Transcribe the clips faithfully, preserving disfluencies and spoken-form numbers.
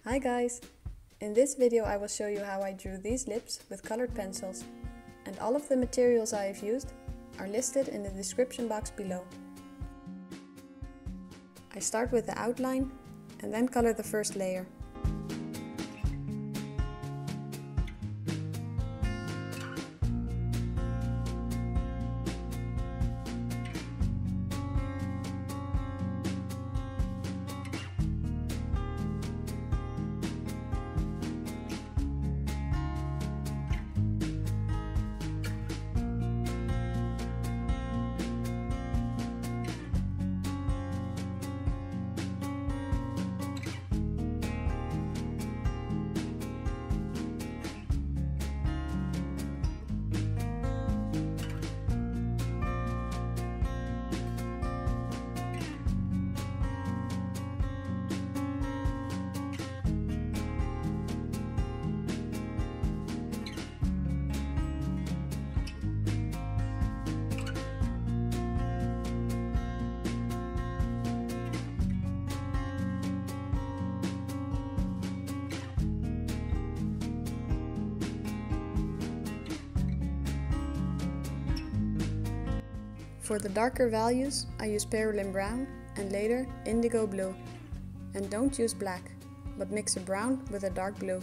Hi guys! In this video I will show you how I drew these lips with colored pencils, and all of the materials I have used are listed in the description box below. I start with the outline and then color the first layer. For the darker values, I use Perylene Brown and later Indigo Blue. And don't use black, but mix a brown with a dark blue.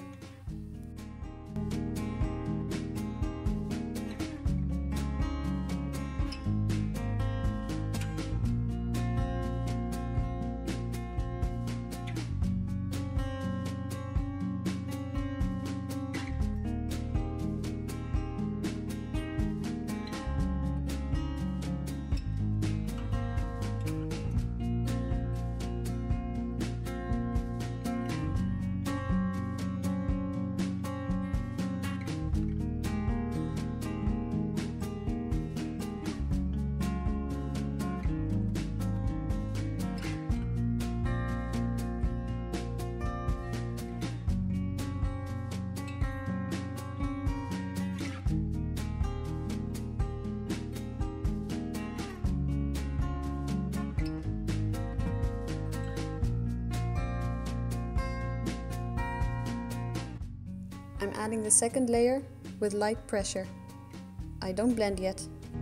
I'm adding the second layer with light pressure. I don't blend yet.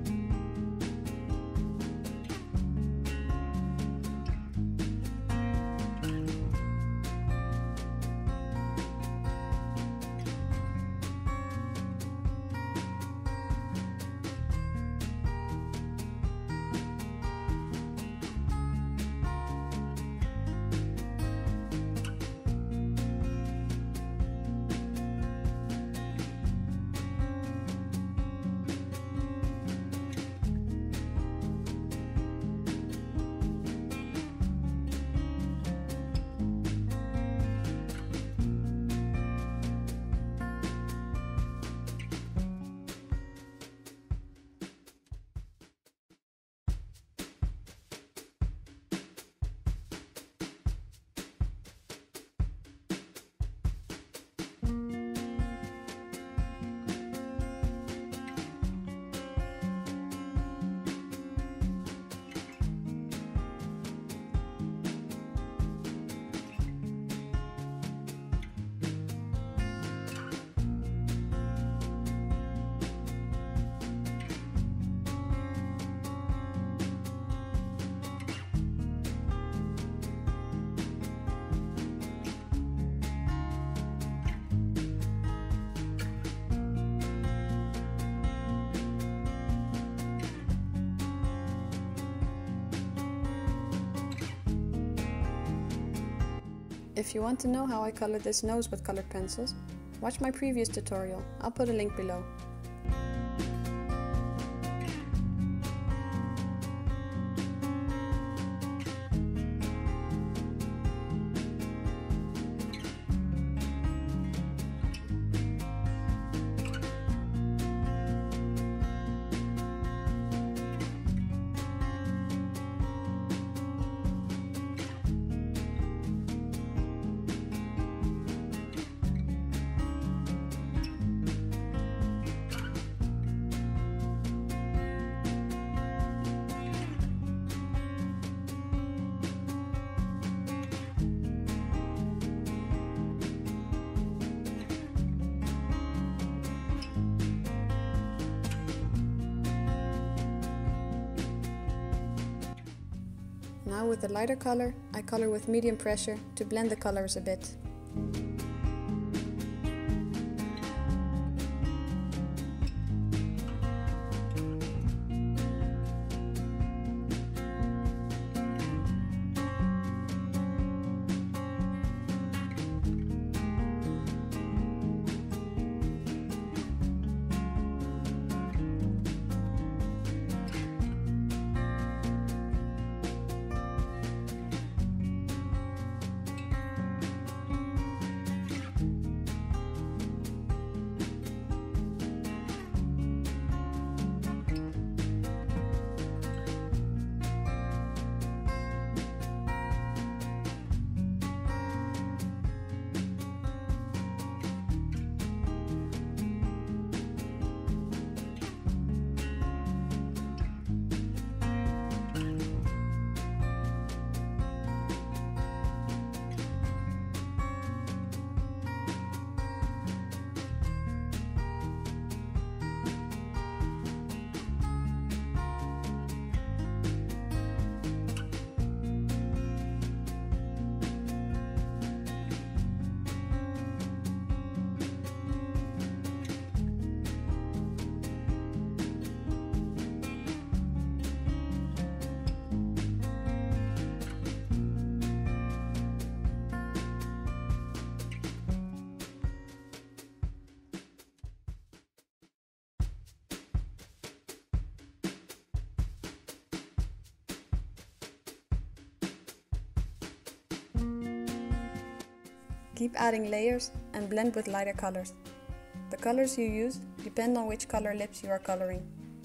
If you want to know how I colored this nose with colored pencils, watch my previous tutorial. I'll put a link below. Now with the lighter color, I color with medium pressure to blend the colors a bit. Keep adding layers and blend with lighter colors. The colors you use depend on which color lips you are coloring.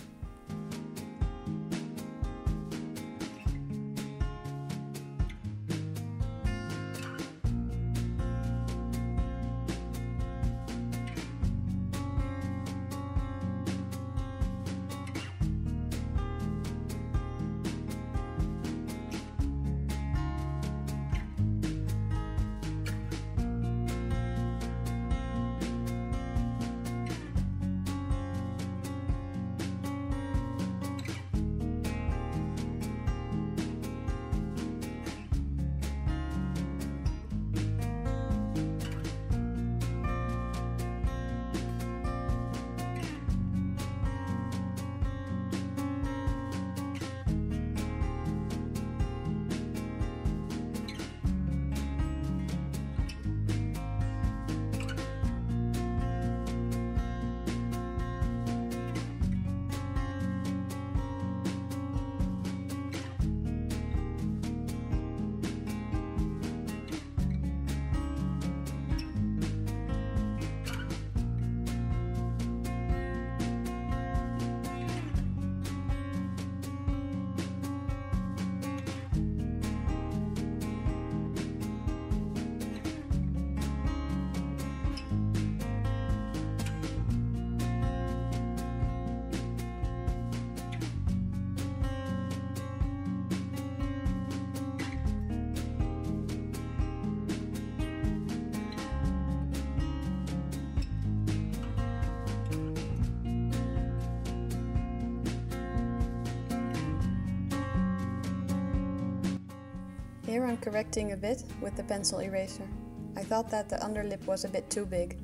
Here I'm correcting a bit with the pencil eraser. I thought that the underlip was a bit too big.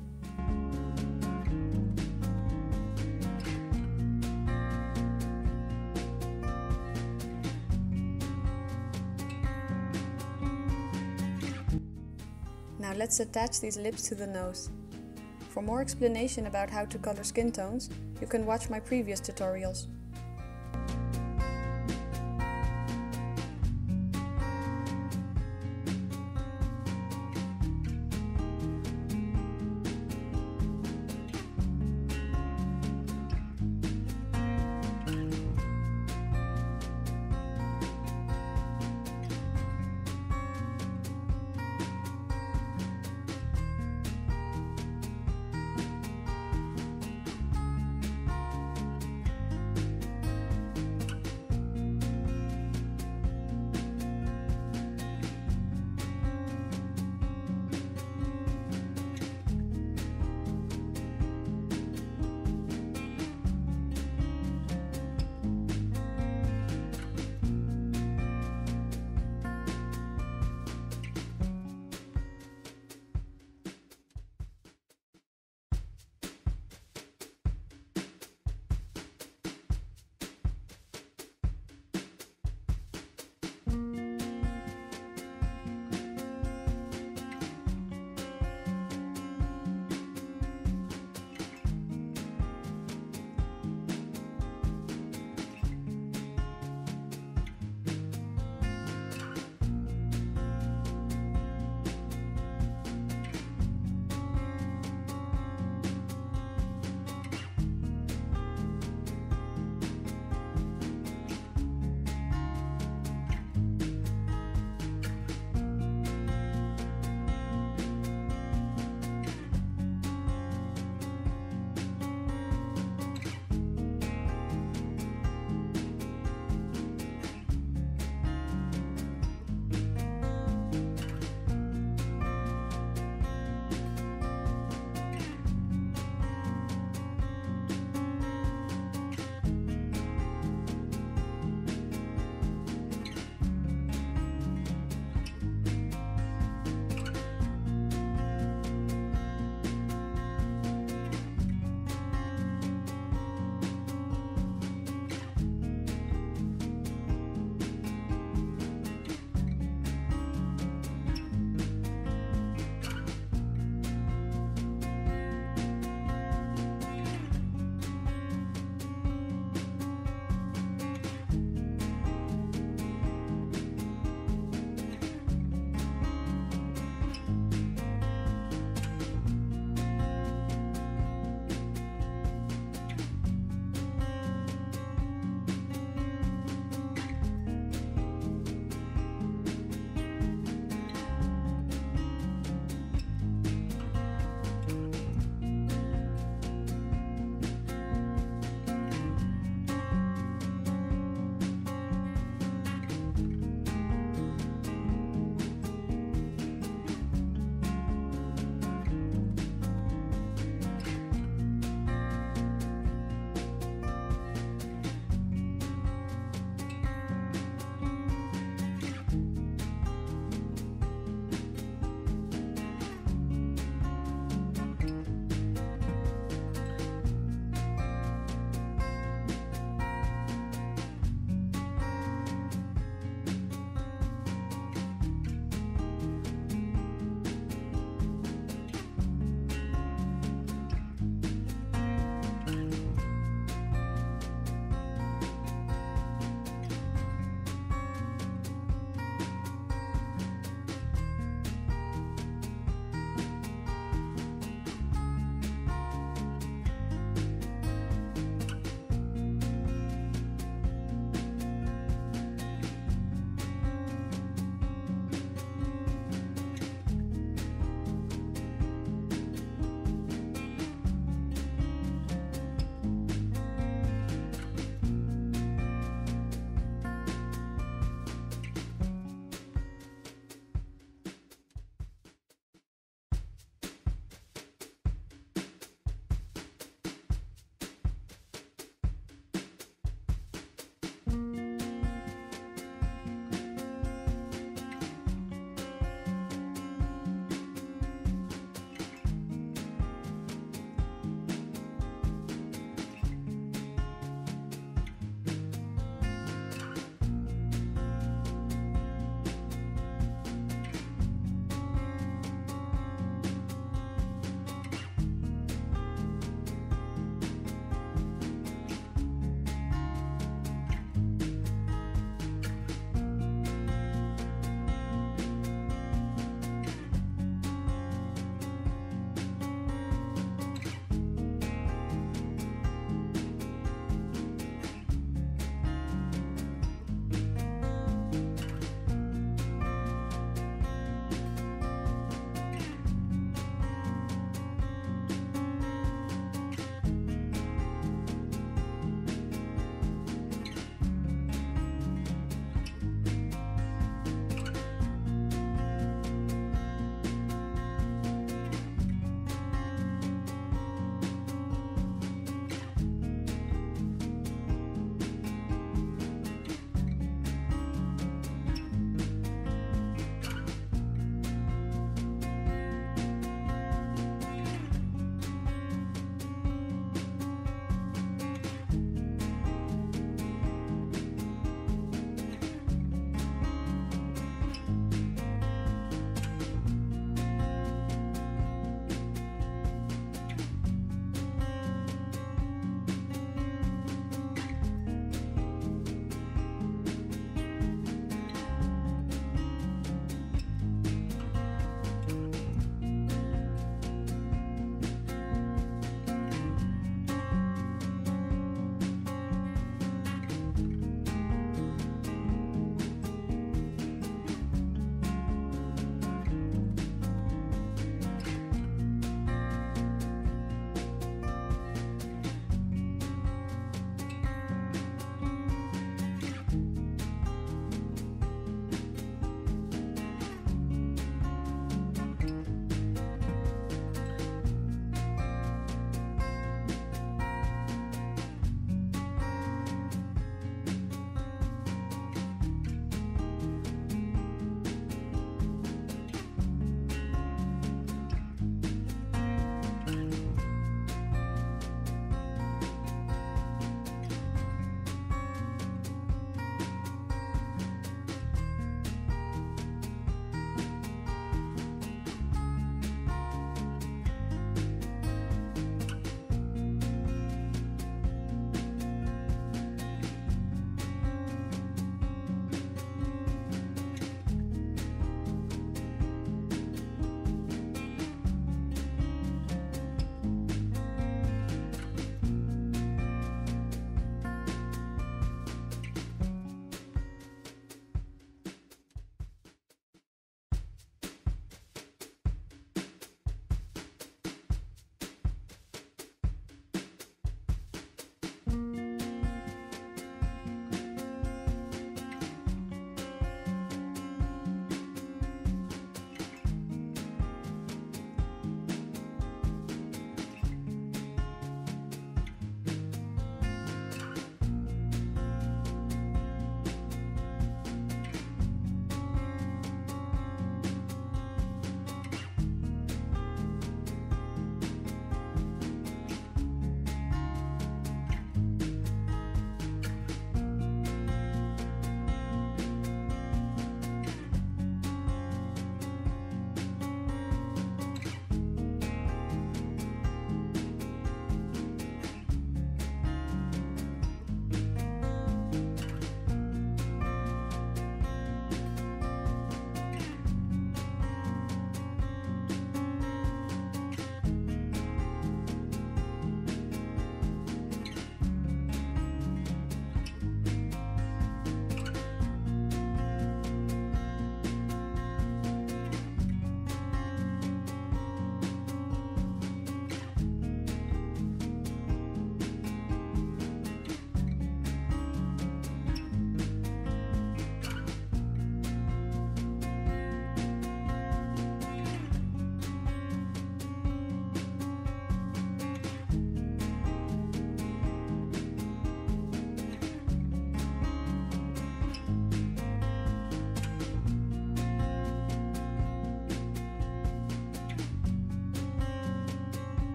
Now let's attach these lips to the nose. For more explanation about how to color skin tones, you can watch my previous tutorials.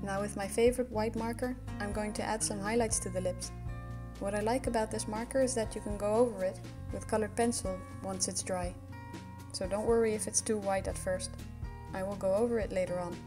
Now with my favorite white marker, I'm going to add some highlights to the lips. What I like about this marker is that you can go over it with colored pencil once it's dry. So don't worry if it's too white at first. I will go over it later on.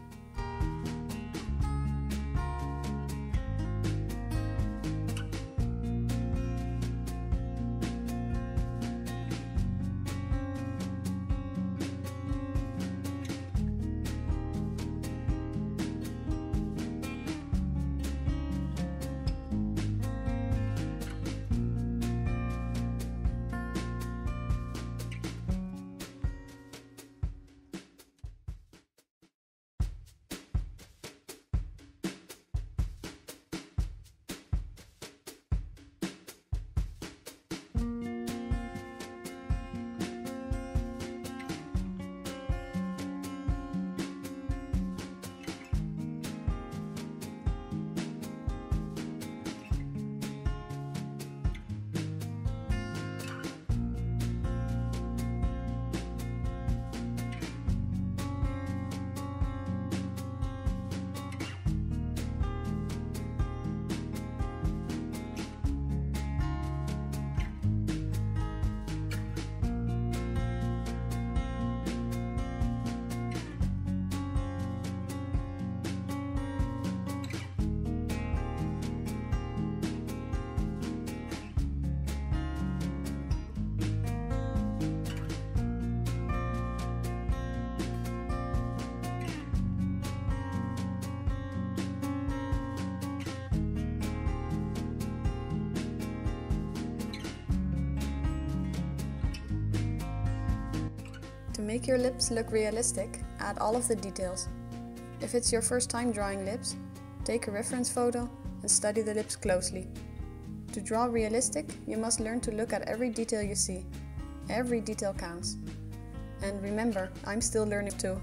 To make your lips look realistic, add all of the details. If it's your first time drawing lips, take a reference photo and study the lips closely. To draw realistic, you must learn to look at every detail you see. Every detail counts. And remember, I'm still learning too.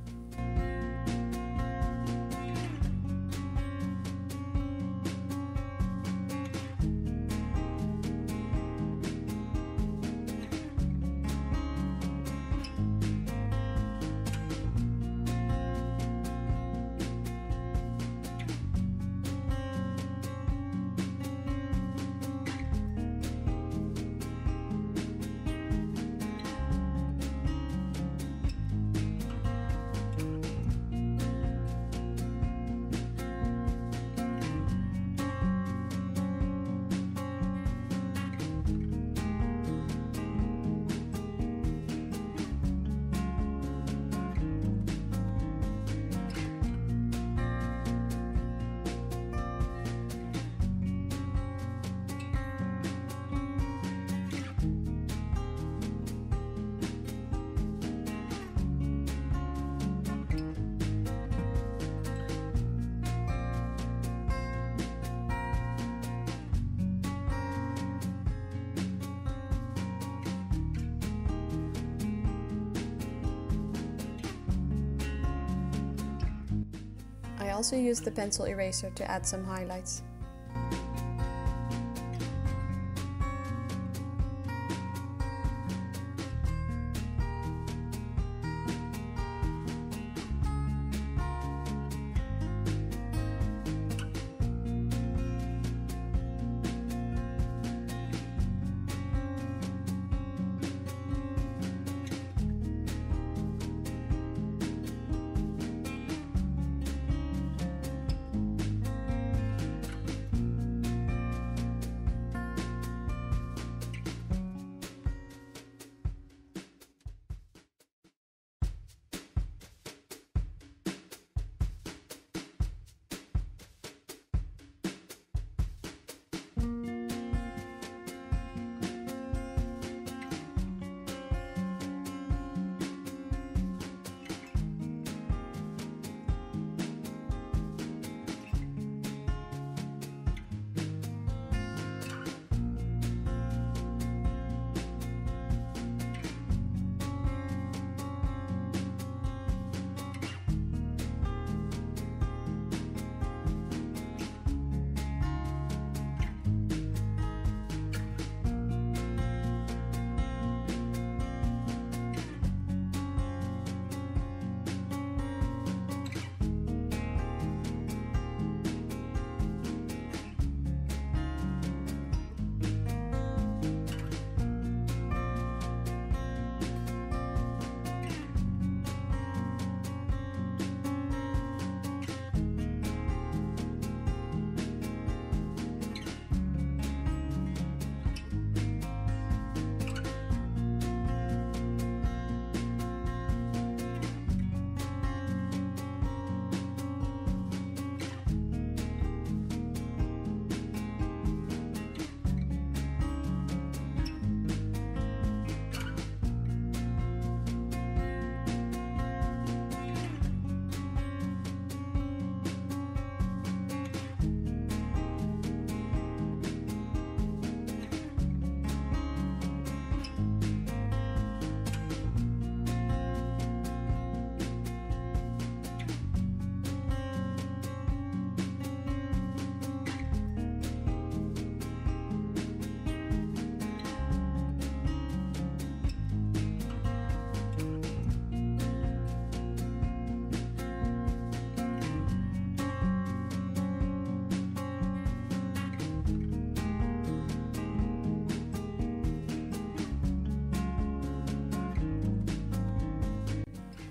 I also used the pencil eraser to add some highlights.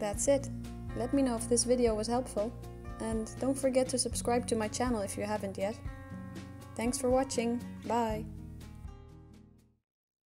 That's it. Let me know if this video was helpful, and don't forget to subscribe to my channel if you haven't yet. Thanks for watching. Bye!